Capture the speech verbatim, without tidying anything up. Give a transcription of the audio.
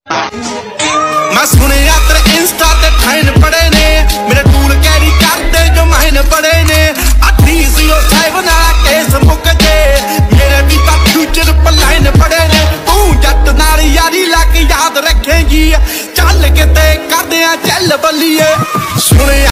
मैं सुनिया तेरे इंस्टा ते फाइन पड़े ने, मेरे टूल कैरी करदे जो माइन पड़े ने। अठी जीरो सेवन वाला केस मुक जे, मेरे भी ता फ्यूचर पर लाइन पड़े ने। तू जट नाल यारी लाके याद रखेगी, चल के ते करदे आ चल बल्लिए। सुनिया